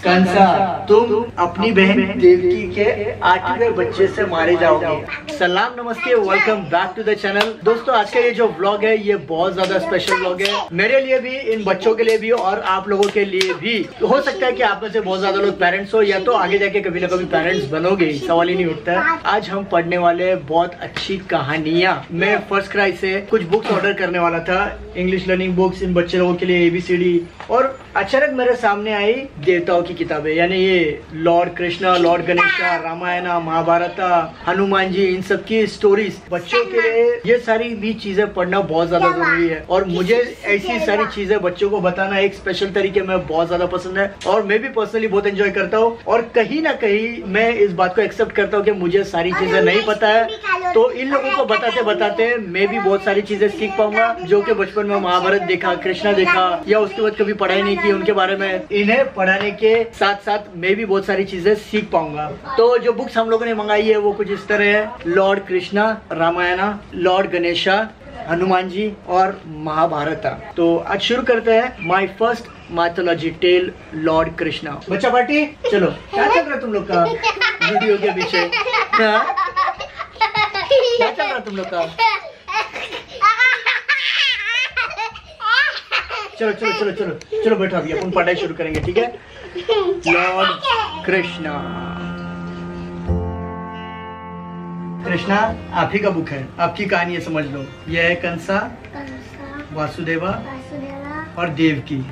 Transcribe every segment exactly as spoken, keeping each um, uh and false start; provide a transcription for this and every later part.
कंसा, तुम अपनी बहन देवकी के आठवें बच्चे से मारे जाओगे। सलाम नमस्ते, welcome back to the channel. दोस्तों आज का ये जो व्लॉग है ये बहुत ज्यादा स्पेशल व्लॉग है मेरे लिए भी, इन बच्चों के लिए भी और आप लोगों के लिए भी। तो हो सकता है कि आप में से बहुत ज्यादा लोग पेरेंट्स हो या तो आगे जाके कभी ना कभी पेरेंट्स बनोगे, सवाल ही नहीं उठता है। आज हम पढ़ने वाले बहुत अच्छी कहानियाँ। मैं फर्स्ट क्राई से कुछ बुक्स ऑर्डर करने वाला था, इंग्लिश लर्निंग बुक्स इन बच्चे लोगों के लिए, एबीसीडी, और अचानक मेरे सामने आई देवताओं की किताबें, यानी ये लॉर्ड कृष्णा, लॉर्ड गणेशा, रामायण, महाभारत, हनुमान जी, इन सब की स्टोरीज। बच्चों के लिए ये सारी भी चीजें पढ़ना बहुत ज्यादा जरूरी है और मुझे ऐसी सारी चीजें बच्चों को बताना एक स्पेशल तरीके में बहुत ज्यादा पसंद है और मैं भी पर्सनली बहुत एंजॉय करता हूँ। और कहीं ना कहीं मैं इस बात को एक्सेप्ट करता हूँ कि मुझे सारी चीजें नहीं पता है, तो इन लोगों को बताते बताते मैं भी बहुत सारी चीजें सीख पाऊंगा जो कि बचपन में महाभारत देखा, कृष्णा देखा या उसके बाद कभी पढ़ाई नहीं की उनके बारे में। इन्हें पढ़ाने के साथ साथ मैं भी बहुत सारी चीजें सीख पाऊंगा। तो जो बुक्स हम लोगों ने मंगाई है वो कुछ इस तरह है, लॉर्ड कृष्णा, रामायण, लॉर्ड गणेशा, हनुमान जी और महाभारत। तो आज शुरू करते हैं my first mythology tale, Lord Krishna. बच्चा पार्टी, चलो क्या चल रहा है तुम लोग का वीडियो के पीछे? क्या चल रहा है तुम लोग का? चलो चलो चलो चलो चलो बैठो, अभी अपन पढ़ाई शुरू करेंगे, ठीक है? लॉर्ड कृष्णा। कृष्णा आप ही का बुक है, आपकी कहानी है, समझ लो। यह है कंसा, वासुदेवा और Devaki.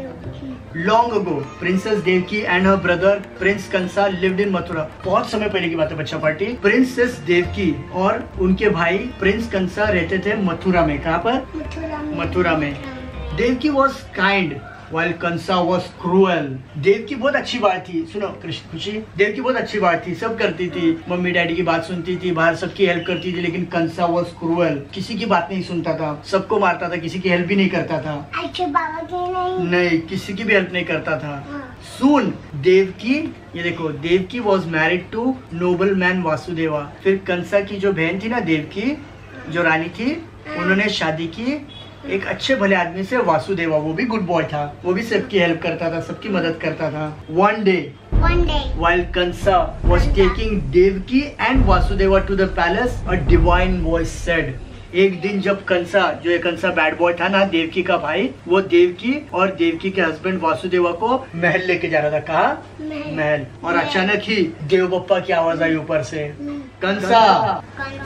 Long ago princess Devaki and her brother prince Kansa lived in Mathura. बहुत समय पहले की बात है बच्चा पार्टी। प्रिंसेस देवकी और उनके भाई प्रिंस कंसा रहते थे मथुरा में। कहाँ पर? मथुरा में। Devaki was kind while Kansa was cruel। Devaki बहुत अच्छी बात थी, सुनो कृष्ण खुशी, देवकी बहुत अच्छी बात थी, सब करती थी, मम्मी डैडी की बात सुनती थी, बाहर सबकी हेल्प करती थी, लेकिन कंसा was cruel, किसी की बात नहीं सुनता था, सबको मारता था, किसी की हेल्प भी नहीं करता था। अच्छे बाबा की नहीं, नहीं किसी की भी हेल्प नहीं करता था। Soon देवकी, ये देखो, Devaki was married to nobleman Vasudeva. फिर कंसा की जो बहन थी ना देवकी, जो रानी थी, उन्होंने शादी की एक अच्छे भले आदमी से, वासुदेवा। वो भी गुड बॉय था, वो भी सबकी हेल्प करता था, सबकी मदद करता था। One day One day, while Kansa was taking Devaki and Vasudeva to the palace, a divine voice said। एक दिन जब कंसा, जो एक कंसा बैड बॉय था ना, देवकी का भाई, वो देवकी और देवकी के हस्बैंड वासुदेवा को महल लेके जा रहा था। कहा? महल, महल। और अचानक ही देव बप्पा की आवाज आई ऊपर से, कंसा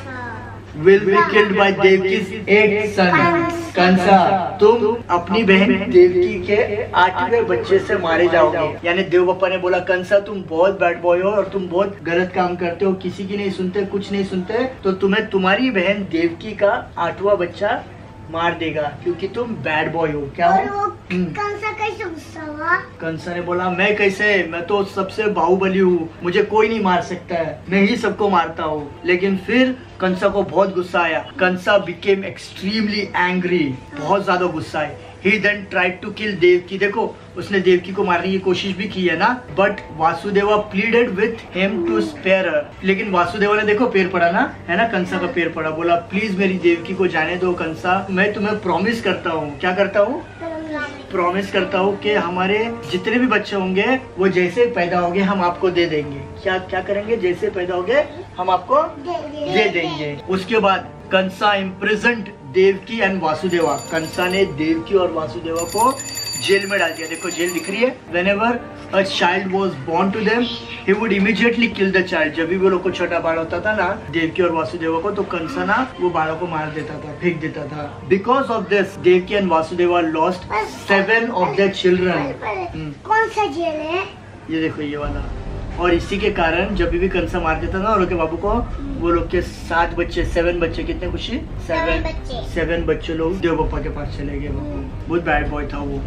will be killed by Devki's eight sons। कंसा, तुम अपनी बहन देवकी के आठवें बच्चे से मारे जाओगे। यानी देव बप्पा ने बोला, कंसा तुम बहुत बैड बॉय हो और तुम बहुत गलत काम करते हो, किसी की नहीं सुनते, कुछ नहीं सुनते, तो तुम्हें तुम्हारी बहन देवकी का आठवां बच्चा मार देगा क्योंकि तुम बैड बॉय हो। क्या हो? कंसा कैसे गुस्सा हुआ? कंसा ने बोला, मैं कैसे, मैं तो सबसे बाहुबली हूँ, मुझे कोई नहीं मार सकता है, मैं ही सबको मारता हूँ। लेकिन फिर कंसा को बहुत गुस्सा आया। कंसा बिकेम एक्सट्रीमली एंग्री, बहुत ज्यादा गुस्सा है। He then tried to kill Devaki. देखो उसने देवकी को मारने की कोशिश भी की है ना, but Vasudeva pleaded with him to spare her। लेकिन वासुदेवा ने, देखो पैर पड़ा ना, है ना, कंसा का पैर पड़ा, बोला प्लीज मेरी देवकी को जाने दो कंसा, मैं तुम्हें प्रॉमिस करता हूँ। क्या करता हूँ? प्रॉमिस करता हूँ कि हमारे जितने भी बच्चे होंगे वो जैसे पैदा होंगे हम आपको दे देंगे। क्या क्या करेंगे? जैसे पैदा होंगे हम आपको दे देंगे। उसके बाद कंसा इम्प्रिजन्ड देवकी एंड वासुदेवा। कंसा ने देवकी और वासुदेवा को जेल में डाल दिया। देखो जेल दिख रही है। Whenever a child was born to them, he would immediately kill the child। जब भी वो लोग को छोटा बाल होता था ना, देवकी और वासुदेवा को, तो कंसा ना वो बालों को मार देता था, फेंक देता था। Because of this, Devaki and Vasudeva lost seven of their children। कौन सा जेल है? ये देखो ये वाला। और इसी के कारण जब भी कंसा मार देता था, उनके बाबू को, वो लोग के सात बच्चे, सेवन बच्चे, कितने खुशी, सेवन बच्चे, सेवन बच्चे लोग देव बप्पा के पास चले गए। बहुत बैड बॉय था वो।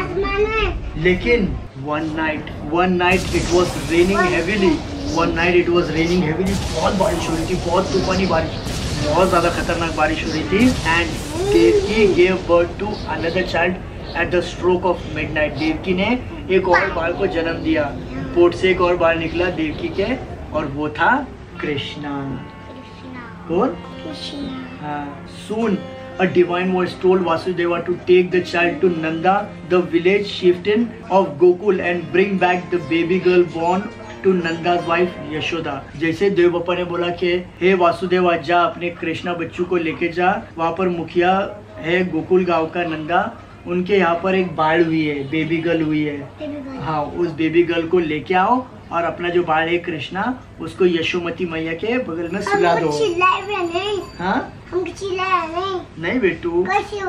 लेकिन one night one night it was raining heavily one night it was raining heavily बहुत बारिश हो रही थी, बहुत तूफानी बारिश, बहुत ज्यादा खतरनाक बारिश हो रही थी। And Devaki gave birth to another child at the stroke of midnight. Devaki ने एक और बाल को जन्म दिया, पोट से एक और बाल निकला देवकी के, और वो था कृष्णा। कौन? हाँ। सून a divine voice told Vasudeva to take the child to Nanda, the village chieftain of Gokul, and bring back the baby girl born to Nanda's wife Yashoda. जैसे देव बापा ने बोला कि हे वासुदेवा जा अपने कृष्णा बच्चू को लेके जा, वहाँ पर मुखिया है गोकुल गांव का नंदा, उनके यहाँ पर एक बाढ़ हुई है, बेबी गर्ल हुई है। हाँ, उस बेबी गर्ल को लेके आओ और अपना जो बाढ़ है कृष्णा उसको यशोमती मैया के बगल में सुला दो। हाँ नहीं, नहीं बेटू,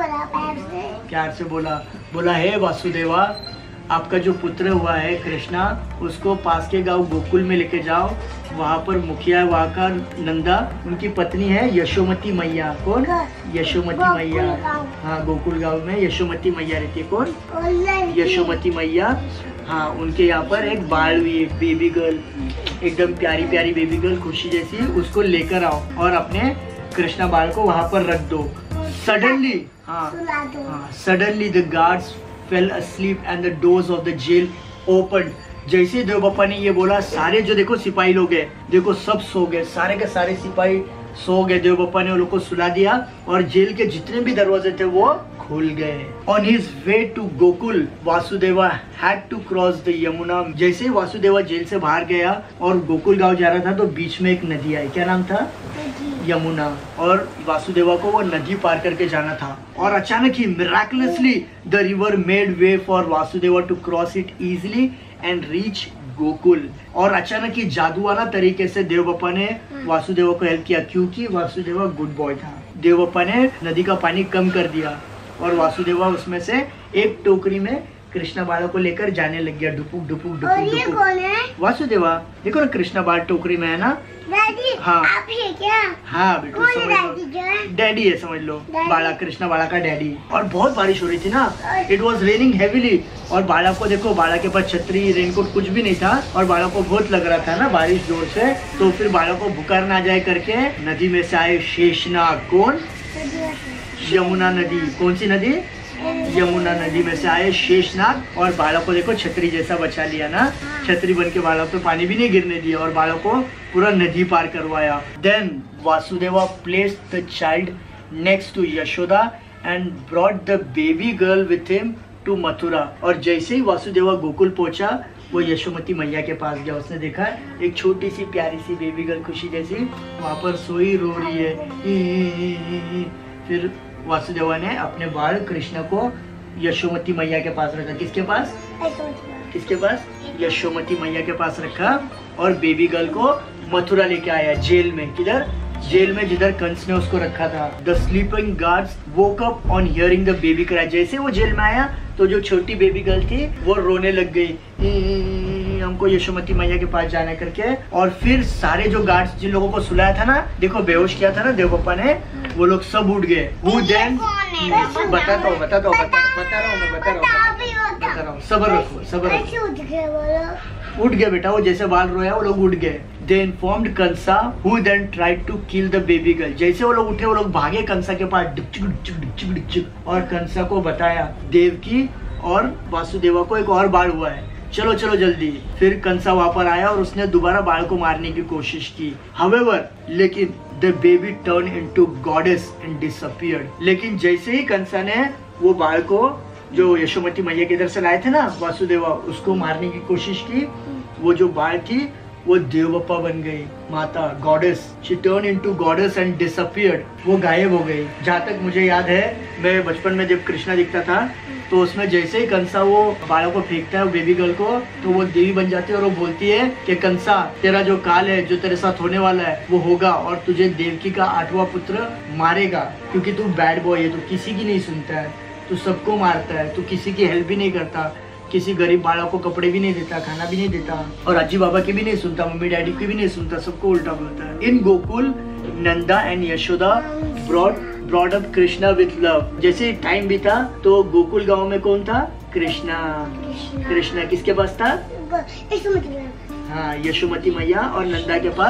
प्यार से बोला बोला हे वासुदेवा, आपका जो पुत्र हुआ है कृष्णा, उसको पास के गांव गोकुल में लेके जाओ। वहाँ पर मुखिया वहाँ का नंदा, उनकी पत्नी है यशोमती मैया। कौन? यशोमती मैया। हाँ, गोकुल गांव में यशोमती मैया रहती है। कौन? यशोमती मैया। हाँ, उनके यहाँ पर एक बाल हुई, एक बेबी गर्ल, एकदम प्यारी प्यारी बेबी गर्ल, खुशी जैसी, उसको लेकर आओ और अपने कृष्णा बाल को वहाँ पर रख दो। सडनली हाँ हाँ suddenly the guards fell asleep and the doors of the jail opened. जैसे देव बापा ने ये बोला, सारे जो देखो सिपाही लोग हैं, देखो सब सो गए, सारे के सारे सिपाही सो गए। देव बापा ने उन लोग को सुला दिया और जेल के जितने भी दरवाजे थे वो खुल गए। On his way to Gokul, Vasudeva had to cross the Yamuna. जैसे ही वासुदेवा जेल से बाहर गया और गोकुल गांव जा रहा था तो बीच में एक नदी आई। क्या नाम था? यमुना। और वासुदेवा को वो नदी पार करके जाना था और अचानक ही miraculously the river made way for Vasudeva to cross it easily and reach Gokul. और अचानक ही जादू वाला तरीके से देव बापा ने वासुदेवा को हेल्प किया, क्योंकि वासुदेवा गुड बॉय था। देव बापा ने नदी का पानी कम कर दिया और वासुदेवा उसमें से एक टोकरी में कृष्णा बाला को लेकर जाने लग गया, डुपुक डुपुक डुपुक। और ये कौन है? वासुदेवा। देखो ना कृष्णा बाल टोकरी में है ना। डैडी, हाँ आप है क्या? हाँ बेटू, समझ लो, डैडी है, समझ लो, बाला, कृष्णा बाला का डैडी। और बहुत बारिश हो रही थी ना, इट वॉज रेनिंग हेवीली। और बाला को देखो, बाला के पास छतरी रेनकोट कुछ भी नहीं था और बाला को बहुत लग रहा था ना बारिश जोर से, तो फिर बाला को बुखार ना जाए करके नदी में से आए शेषनाग। कौन? यमुना नदी। कौन सी नदी? यमुना नदी में से आए शेषनाग और बाला को देखो छतरी जैसा बचा लिया ना, छतरी बन के बाला पे पानी भी नहीं गिरने दिया और बाला को पूरा नदी पार करवाया। Then Vasudeva placed the child next to Yashoda and brought the baby girl with him to Mathura. और जैसे ही वासुदेवा गोकुल पहुंचा, वो यशोमती मैया के पास गया। उसने देखा एक छोटी सी प्यारी सी बेबी गर्ल खुशी जैसी वहाँ पर सोई रो रही है। ही, ही, ही, ही, ही। फिर वासुदेवा ने अपने बाल कृष्ण को यशोमती मैया के पास रखा। किसके पास? किसके पास? यशोमती मैया के पास रखा और बेबी गर्ल को मथुरा लेके आया, जेल में। किधर? जेल में, जिधर कंस ने उसको रखा था। The sleeping guards woke up on hearing the baby cry. जैसे वो जेल में आया तो जो छोटी बेबी गर्ल थी वो रोने लग गई, हमको यशोमती मैया के पास जाना करके। और फिर सारे जो गार्ड्स जिन लोगों को सुलाया था ना, देखो बेहोश किया था ना देव बापा ने, वो लोग सब उठ गए। Who then? बताता हूँ बताता हूँ बता रहा हूँ मैं बता रहा हूँ बता रहा हूँ सबर रखो सबर रखो। उठ गए बेटा, वो जैसे बाल रोया वो लोग उठ गए। They informed Kansa who then tried to kill the baby girl। जैसे वो लोग उठे वो लोग भागे कंसा के पास, डिचक डिचक डिचक डिचक, और कंसा को बताया देवकी और वासुदेवा को एक और बाढ़ हुआ है, चलो चलो जल्दी। फिर कंसा वहाँ पर आया और उसने दोबारा बाढ़ को मारने की कोशिश की। However, लेकिन the baby turned into goddess and disappeared। लेकिन जैसे ही कंसा ने वो बाढ़ को जो यशोमती मैया के इधर से लाए थे ना वासुदेवा, उसको मारने की कोशिश की, वो जो बाढ़ थी वो देवबापा बन गई, माता, goddess. She turn into goddess and disappeared. वो गायब हो गई। जहाँ तक मुझे याद है, मैं बचपन में जब कृष्णा दिखता था तो उसमें जैसे ही कंसा वो बालों को फेंकता है बेबी गर्ल को, तो वो देवी बन जाती है और वो बोलती है कि कंसा, तेरा जो काल है, जो तेरे साथ होने वाला है वो होगा और तुझे देवकी का आठवां पुत्र मारेगा, क्योंकि तू बैड बॉय है, तू किसी की नहीं सुनता है, तू सबको मारता है, तू किसी की हेल्प भी नहीं करता, किसी गरीब बालों को कपड़े भी नहीं देता, खाना भी नहीं देता, और अज्जी बाबा की भी नहीं सुनता, मम्मी डैडी की भी नहीं सुनता, सबको उल्टा बोलता है। In Gokul Nanda and Yashoda brought brought up Krishna with love. जैसे टाइम बीता तो गोकुल गांव में कौन था? कृष्णा। कृष्णा किसके पास था? हाँ, यशोमती मैया और नंदा के पास।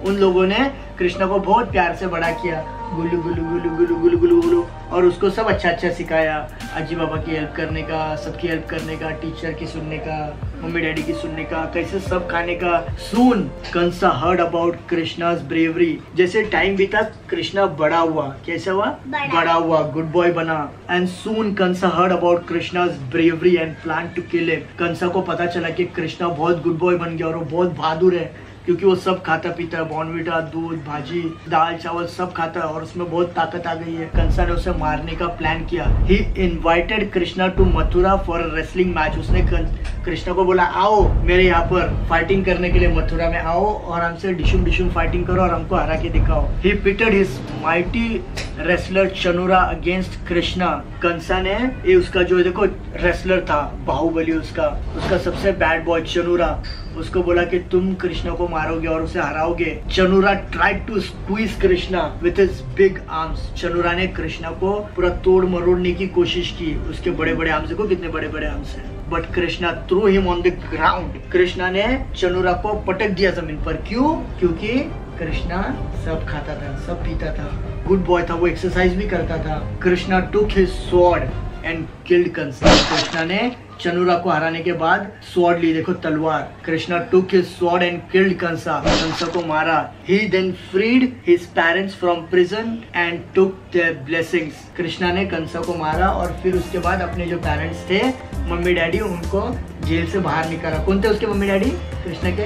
उन लोगों ने कृष्णा को बहुत प्यार से बड़ा किया, गुल्लू गुल्लू गुल्लू गुल्लू गुल्लू गुल्लू गुल्लू, और उसको सब अच्छा अच्छा सिखाया, अजी बाबा की हेल्प करने का, सबकी हेल्प करने का, टीचर की सुनने का, मम्मी डैडी की सुनने का, कैसे सब खाने का। Soon Kansa heard about Krishna's bravery. जैसे टाइम बीता कृष्णा बड़ा हुआ, कैसे हुआ? बड़ा, बड़ा हुआ, गुड बॉय बना। And soon Kansa heard about Krishna's bravery and plan to kill him. Kansa को पता चला कि कृष्णा बहुत गुड बॉय बन गया और वो बहुत बहादुर है, क्योंकि वो सब खाता पीता है, बॉर्नविटा, दूध, भाजी, दाल चावल सब खाता है और उसमें बहुत ताकत आ गई है। कंसा ने उसे मारने का प्लान किया। He invited Krishna to Mathura for a wrestling match. उसने कृष्णा को बोला, आओ मेरे यहाँ पर फाइटिंग करने के लिए मथुरा में आओ और हमसे डिशुम डिशुम फाइटिंग करो और हमको हरा के दिखाओ। He pitted his mighty wrestler Chanura against Krishna. Kansa ने, ये उसका जो देखो रेसलर था बाहुबली, उसका उसका सबसे बैड बॉय चनुरा, उसको बोला कि तुम कृष्णा को मारोगे और उसे हराओगे। Chanura tried to squeeze Krishna with his big arms. Chanura ने कृष्णा को पूरा तोड़ मरोड़ने की कोशिश की, उसके बड़े बड़े आर्म्स, देखो कितने बड़े बड़े आर्म्स हैं। But Krishna threw him on the ground. Krishna ने चनुरा को पटक दिया जमीन पर। क्यों? क्योंकि कृष्णा सब खाता था, सब पीता था, गुड बॉय था, वो एक्सरसाइज भी करता था। Krishna took his sword and killed Kansa. Krishna ने चनुरा को हराने के बाद स्वॉर्ड ली, देखो तलवार। Krishna took his sword and killed Kansa. Kansa को मारा। He then freed his parents from prison and took their blessings. Krishna ने कंसा को मारा और फिर उसके बाद अपने जो पेरेंट्स थे, मम्मी डैडी, उनको जेल से बाहर निकाला। कौन थे उसके मम्मी डैडी? कृष्णा के?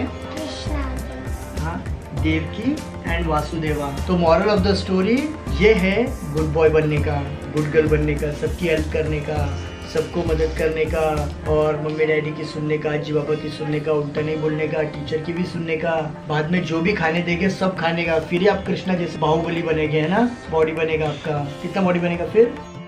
हाँ, देवकी एंड वासुदेवा। तो मॉरल ऑफ द स्टोरी ये है, गुड बॉय बनने का, गुड गर्ल बनने का, सबकी हेल्प करने का, सबको मदद करने का, और मम्मी डैडी की सुनने का, अजी बाबा की सुनने का, उल्टा नहीं बोलने का, टीचर की भी सुनने का, बाद में जो भी खाने देंगे सब खाने का। फिर ही आप कृष्णा जैसे बाहुबली बनेगे, है ना? बॉडी बनेगा आपका। कितना बॉडी बनेगा फिर?